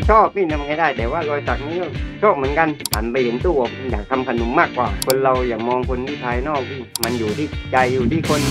ชอบนี่ทำไงได้แต่ว่ารอยสักนี้ก็ชอบเหมือนกันหันไปเห็นตู้อบอยากทำขนมมากกว่าคนเราอย่ามองคนที่ภายนอกพี่มันอยู่ที่ใจอยู่ที่คน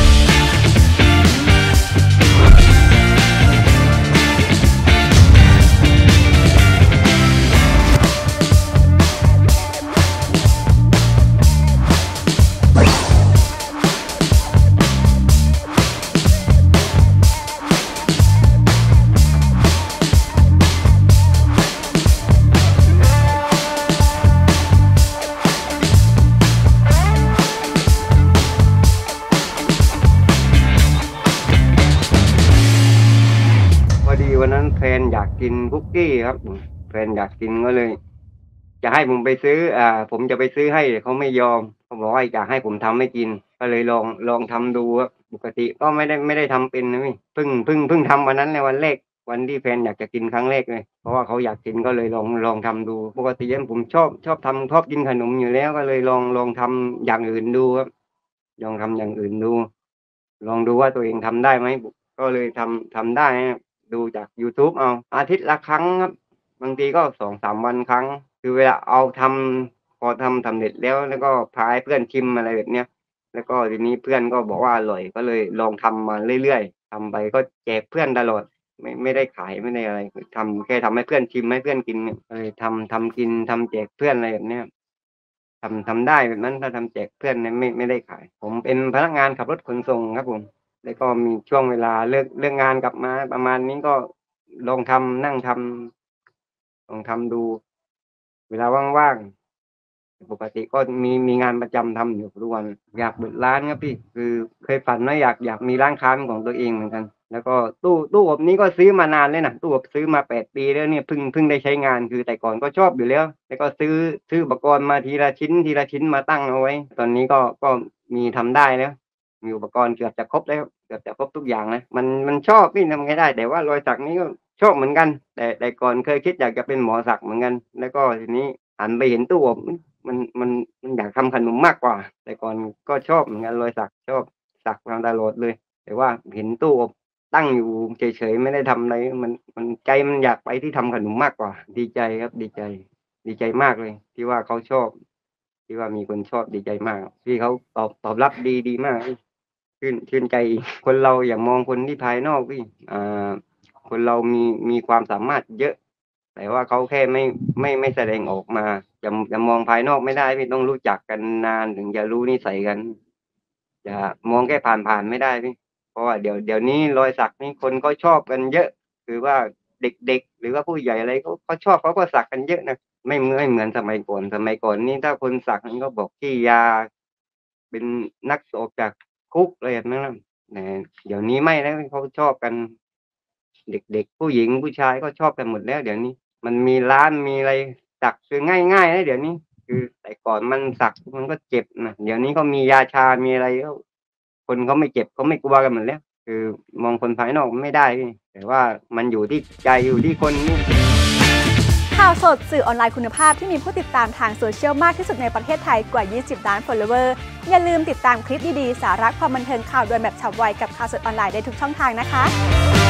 วันนั้นแฟนอยากกินคุกกี้ครับแฟนอยากกินก็เลยจะให้ผมไปซื้อผมจะไปซื้อให้เขาไม่ยอมเขาบอกว่าอยากให้ผมทำให้กินก็เลยลองทำดูครับปกติก็ไม่ได้ทำเป็นนะพี่เพิ่งทำวันนั้นในวันแรกวันที่แฟนอยากจะกินครั้งแรกเลยเพราะว่าเขาอยากกินก็เลยลองทำดูปกติผมชอบทำชอบกินขนมอยู่แล้วก็เลยลองทำอย่างอื่นดูครับลองทำอย่างอื่นดูลองดูว่าตัวเองทำได้ไหมก็เลยทำได้ดูจาก YouTube เอาอาทิตย์ละครั้งครับบางทีก็2-3 วันครั้งคือเวลาเอาพอทำสำเร็จแล้วก็พาให้เพื่อนชิมอะไรแบบเนี้ยแล้วก็ทีนี้เพื่อนก็บอกว่าอร่อยก็เลยลองทำมาเรื่อยๆทำไปก็แจกเพื่อนตลอดไม่ได้ขายไม่ได้อะไรทำแค่ทำให้เพื่อนชิมให้เพื่อนกินเนี่ยเลยทำกินทำแจกเพื่อนอะไรแบบเนี้ยทำได้แบบนั้นถ้าทำแจกเพื่อนเนี่ยไม่ได้ขายผมเป็นพนักงานขับรถขนส่งครับผมแล้วก็มีช่วงเวลาเลิกงานกลับมาประมาณนี้ก็ลองนั่งทำลองทำดูเวลาว่างๆปกติก็มีงานประจำทำอยู่ทุกวันอยากเปิดร้านครับพี่คือเคยฝันว่าอยากมีร้านค้าเป็นของตัวเองเหมือนกันแล้วก็ตู้อบนี้ก็ซื้อมานานเลยนะตู้อบซื้อมา8 ปีแล้วเนี่ยเพิ่งได้ใช้งานคือแต่ก่อนก็ชอบอยู่แล้วแล้วก็ซื้ออุปกรณ์มาทีละชิ้นมาตั้งเอาไว้ตอนนี้ก็มีทำได้แล้วมีอุปกรณ์เกือบจะครบแล้วเกือบจะครบทุกอย่างนะมันชอบพี่ทำไงได้แต่ว่ารอยสักนี้ก็ชอบเหมือนกันแต่ก่อนเคยคิดอยากจะเป็นหมอสักเหมือนกันแล้วก็ทีนี้หันไปเห็นตู้อบมันอยากทำขนมมากกว่าแต่ก่อนก็ชอบเหมือนกันรอยสักชอบสักมาตลอดเลยแต่ว่าเห็นตู้อบตั้งอยู่เฉยๆไม่ได้ทำอะไรมันใจมันอยากไปที่ทำขนมมากกว่าดีใจครับดีใจมากเลยที่ว่าเขาชอบที่ว่ามีคนชอบดีใจมากที่เขาตอบรับดีมากชื่นใจคนเราอย่ามองคนที่ภายนอกพี่คนเรามีความสามารถเยอะแต่ว่าเขาแค่ไม่แสดงออกมาจะมองภายนอกไม่ได้พี่ต้องรู้จักกันนานถึงจะรู้นิสัยกันจะมองแค่ผ่านไม่ได้พี่เพราะว่าเดี๋ยวนี้รอยสักนี่คนก็ชอบกันเยอะคือว่าเด็กๆหรือว่าผู้ใหญ่อะไรเขาชอบเขาก็สักกันเยอะนะไม่เหมือนสมัยก่อนนี่ถ้าคนสักนี่ก็บอกขี้ยาเป็นนักออกจากคุกอะไรแบบนั้นนะแต่เดี๋ยวนี้ไม่แล้วเขาชอบกันเด็กๆผู้หญิงผู้ชายก็ชอบกันหมดแล้วเดี๋ยวนี้มันมีร้านมีอะไรสักคือง่ายๆนะเดี๋ยวนี้คือแต่ก่อนมันสักมันก็เจ็บนะเดี๋ยวนี้ก็มียาชามีอะไรแล้วคนเขาไม่เจ็บเขาไม่กลัวกันหมดแล้วคือมองคนภายนอกไม่ได้แต่ว่ามันอยู่ที่ใจอยู่ที่คนนี่ข่าวสดสื่อออนไลน์คุณภาพที่มีผู้ติดตามทางโซเชียลมากที่สุดในประเทศไทยกว่า20 ล้าน follower อย่าลืมติดตามคลิปดีๆสาระความบันเทิงข่าวด่วนแบบฉับไวกับข่าวสดออนไลน์ได้ทุกช่องทางนะคะ